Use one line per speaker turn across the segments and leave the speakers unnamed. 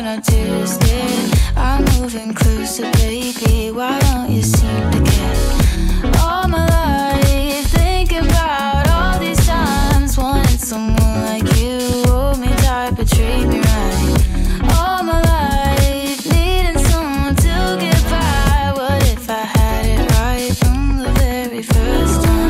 unnoticed. I'm moving closer, baby. Why don't you seem to care? All my life, thinking about all these times, wanting someone like you. Hold me tight, but treat me right. All my life, needing someone to get by. What if I had it right from the very first time?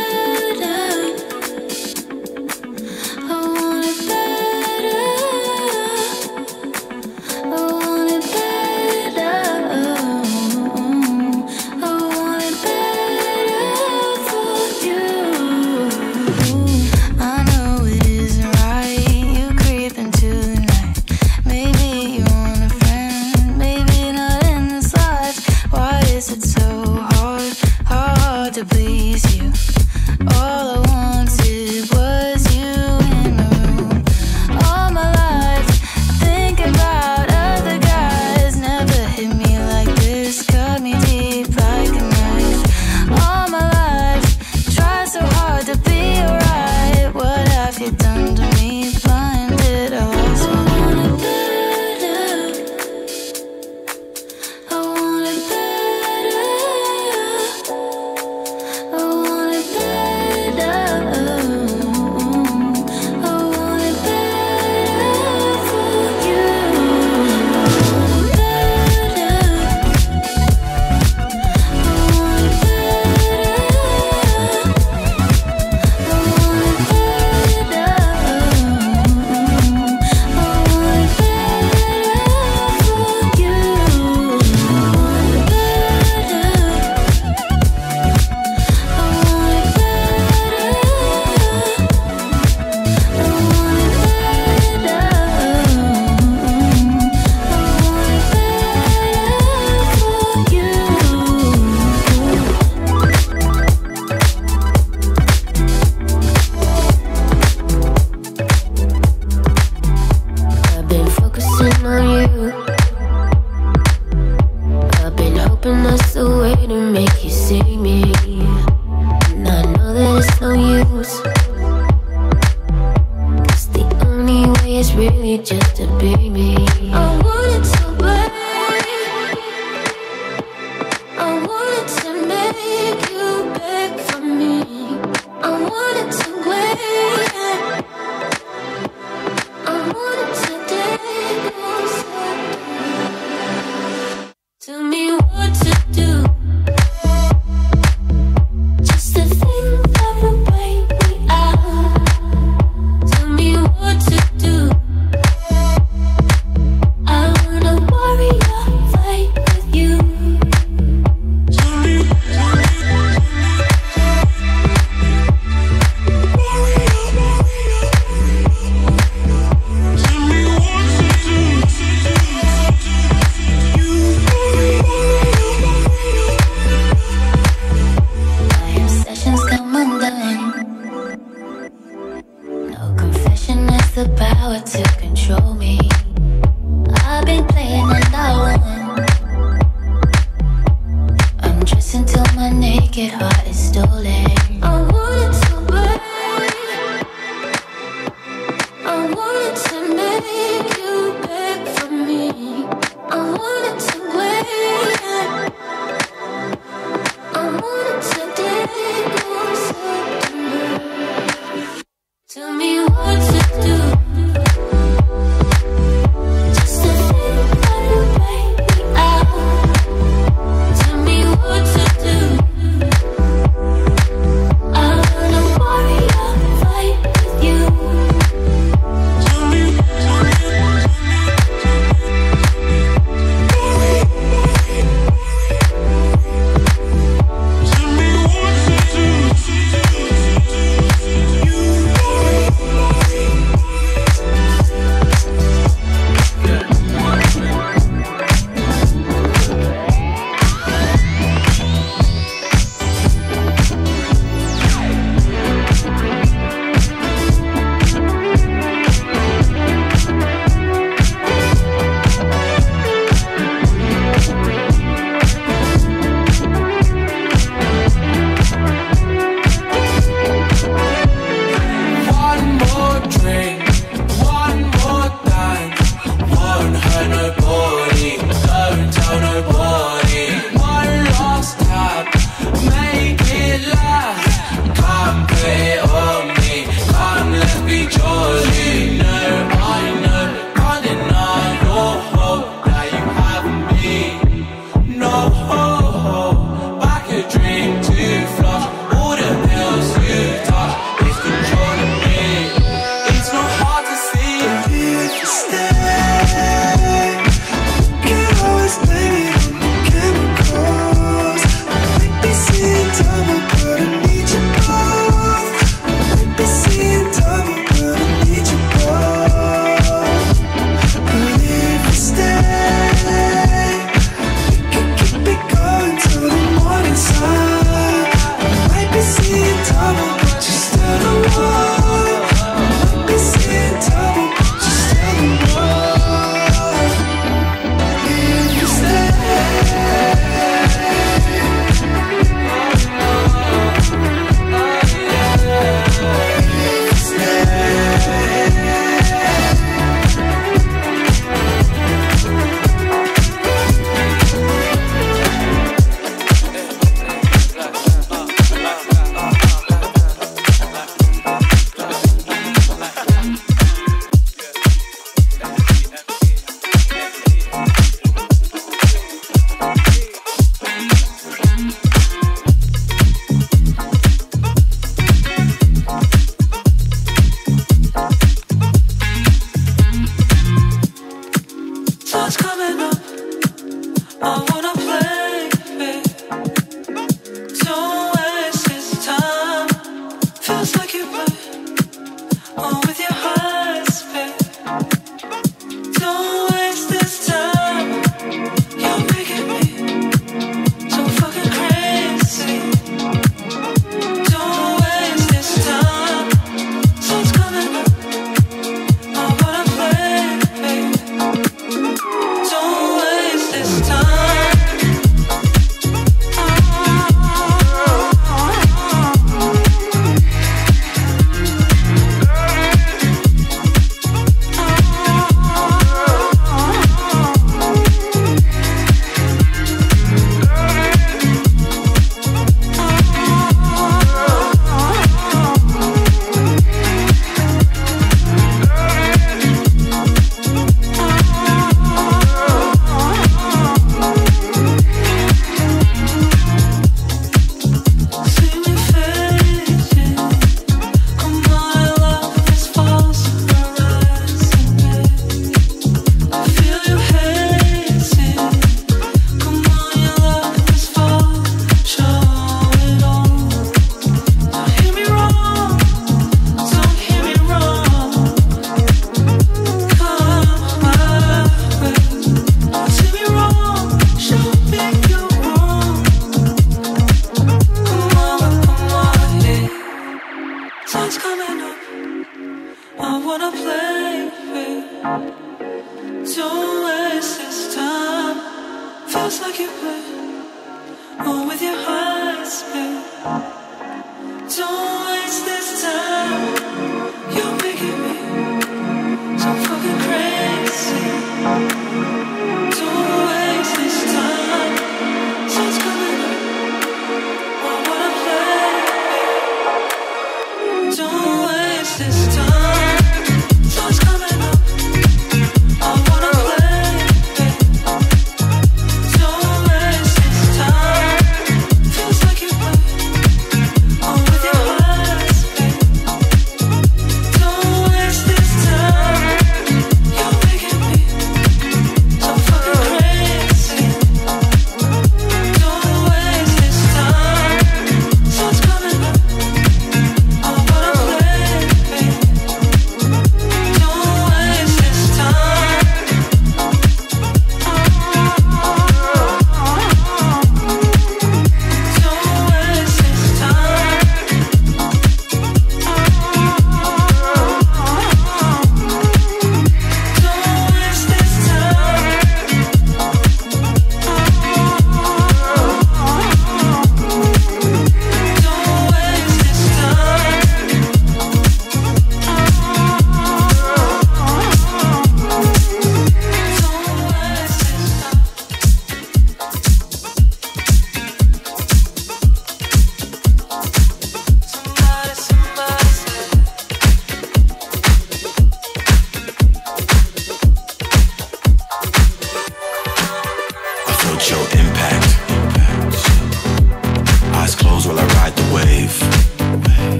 To please you, all I wanted was you in my room. All my life, thinking about other guys, never hit me like this, cut me deep like a knife. All my life, try so hard to be alright. What have you done to me? Blinded, I lost my mind. I want it better. That's the way to make you see me, and I know that it's no use, 'cause the only way is really just to be me. I wanted to bad, I wanted to make you beg for me, I wanted to wait, I wanted to take you. Tell me what to do, just to think that will break me out. Tell me what to do,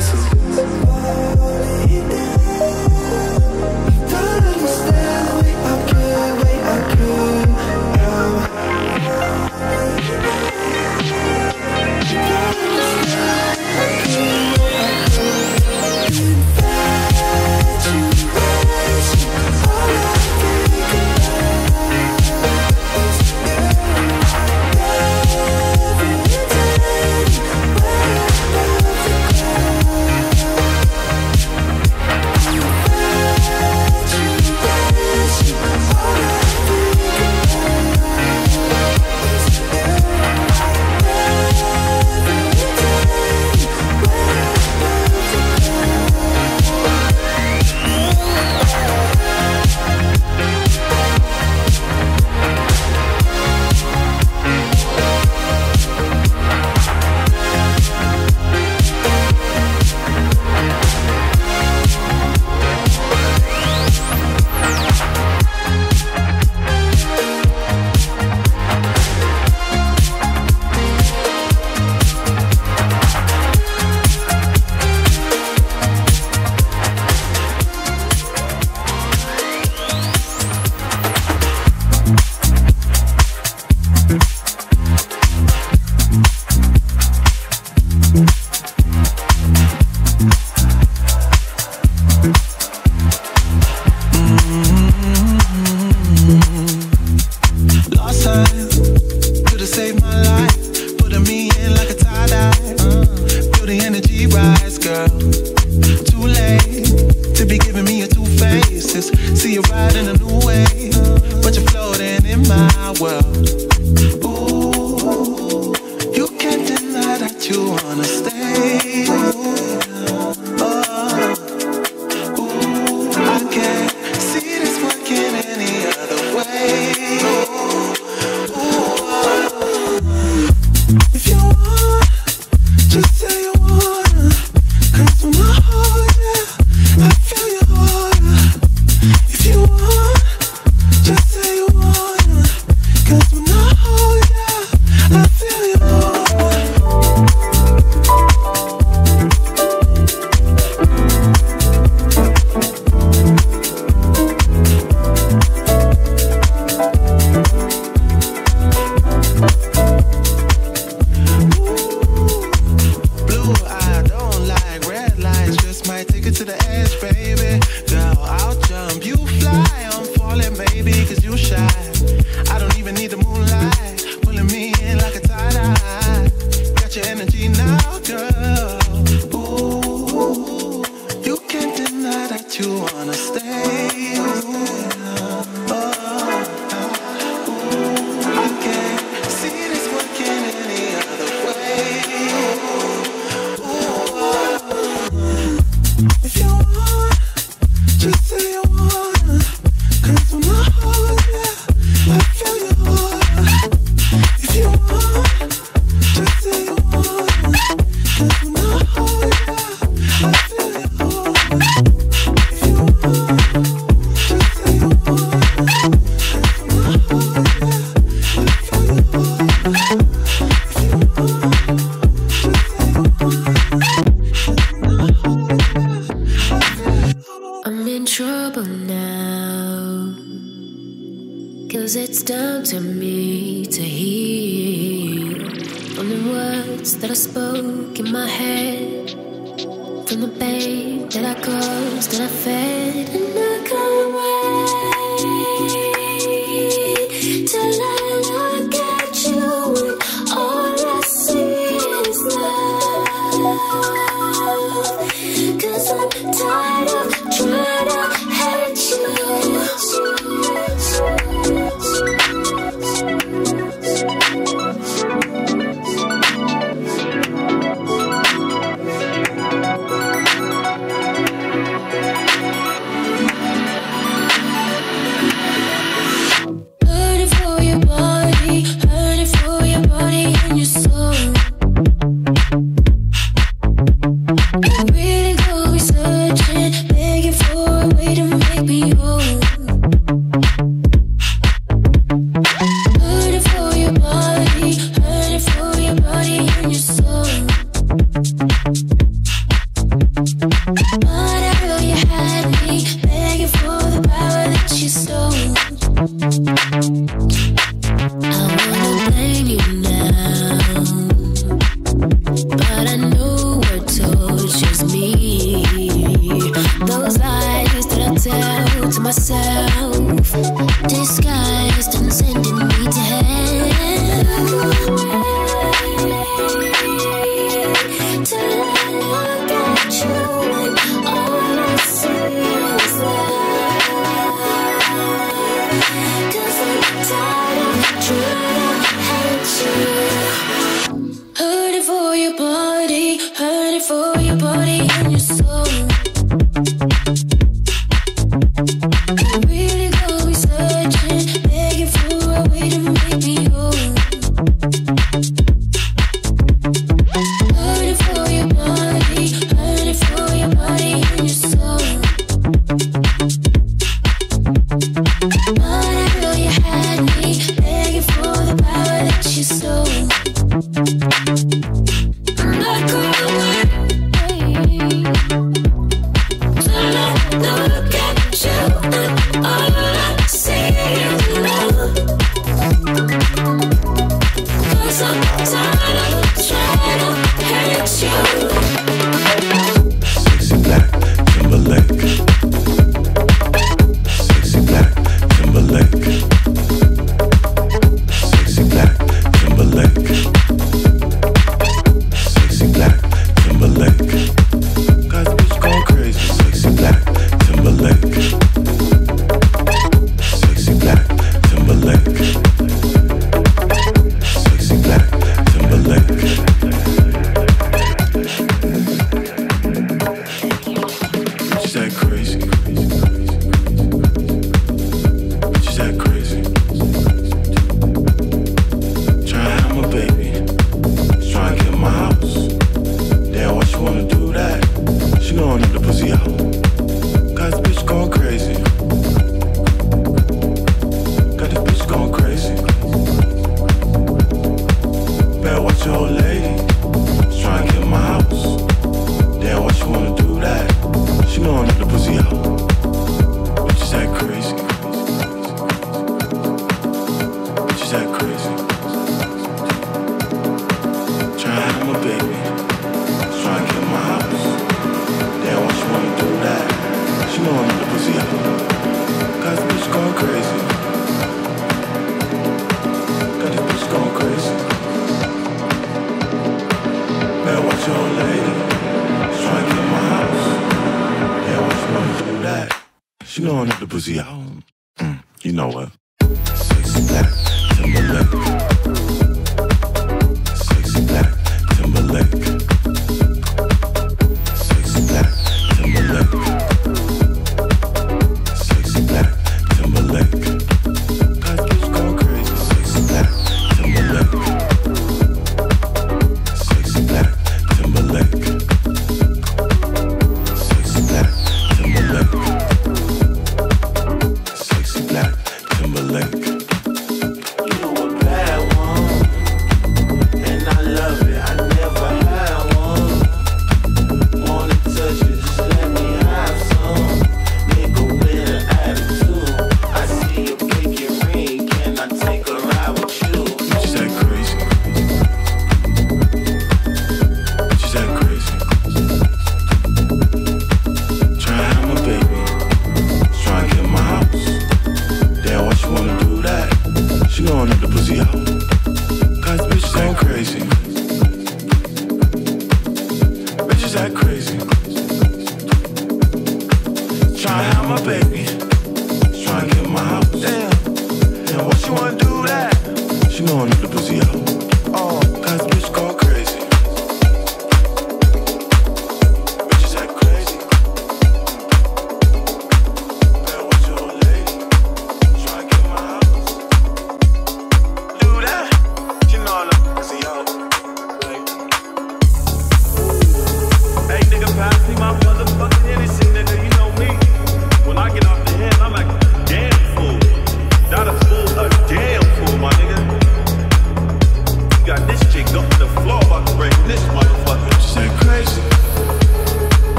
For your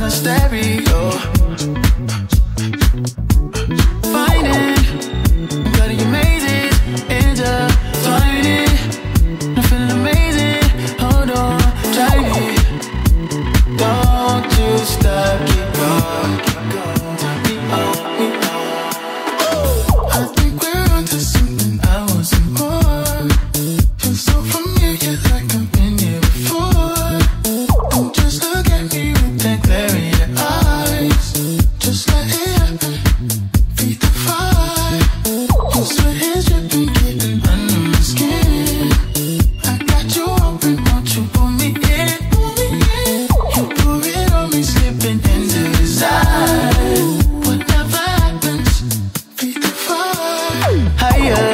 my stereo. Finding, cutting your mazes, intertwining. I'm feeling amazing. Hold on, try me. Don't you stop, keep going, keep going. Turn me on, me on. I think we're onto something. I want some more. Feel so familiar, like I've been here before. Don't just look at me with that glare in your eyes. Just let it happen. Feed the fire. Your sweat is dripping, getting under my skin. I got you open, won't you pull me in? You pull it on me, slipping into his eyes. Whatever happens, feed the fire. Higher,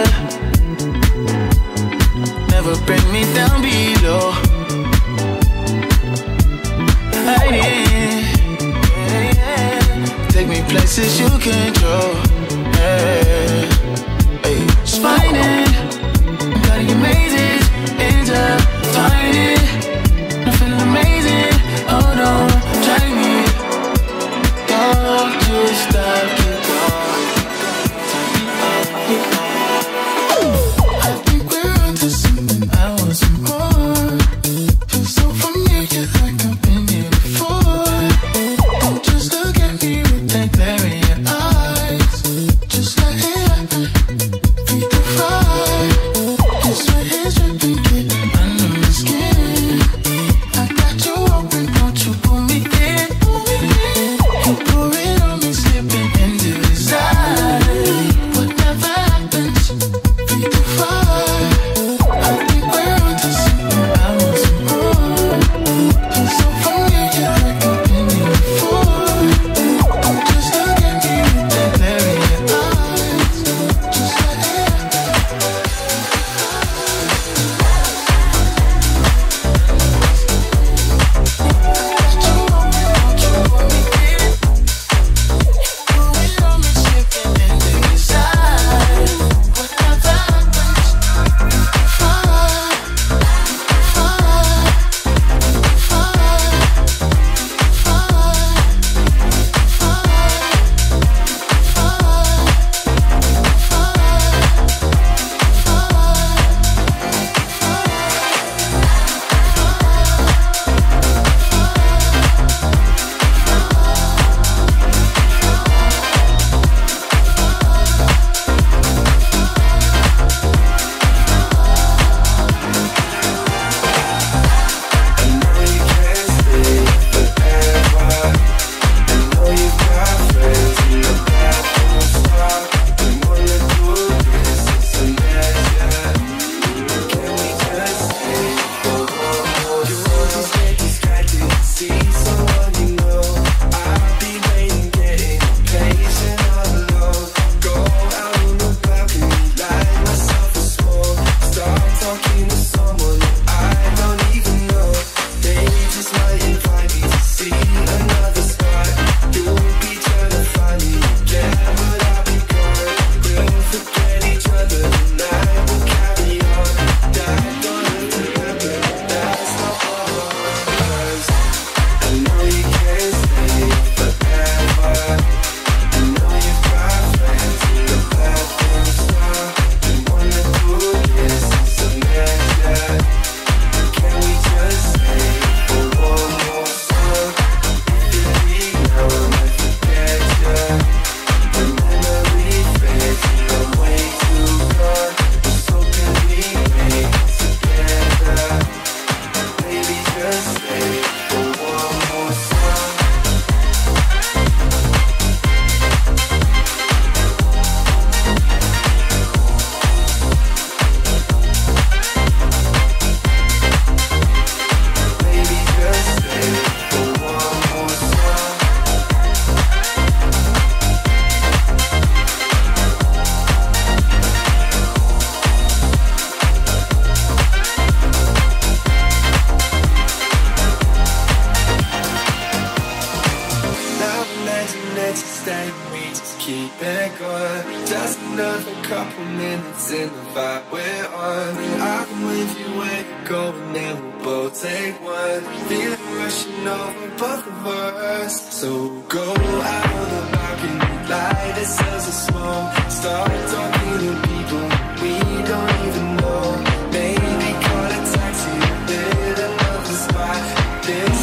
never bring me down below. Hiding, take me places you control. Spinning, cutting your mazes, intertwining. I'm feeling amazing. Hold on, try me. Don't you stop, keep going. I think we're onto something. I want some more. Feel so familiar, like I've been here before. Don't just look at me with that glare in your eyes. Just let it happen. Feed the fire. Your sweat is dripping, getting under my skin. I got you open, won't you pull me in? You pour it on me, slipping into his eyes. Whatever happens, feed the fire. I think we're onto something. I want some more. Feel so familiar, keep it going. Just another couple minutes in the vibe we're on. I'm with you where you're going, and we'll both take one. Feeling rushing over both of us. So go out on the balcony, light ourselves a smoke. Start talking to people we don't even know. Maybe call a taxi, hit another spot. This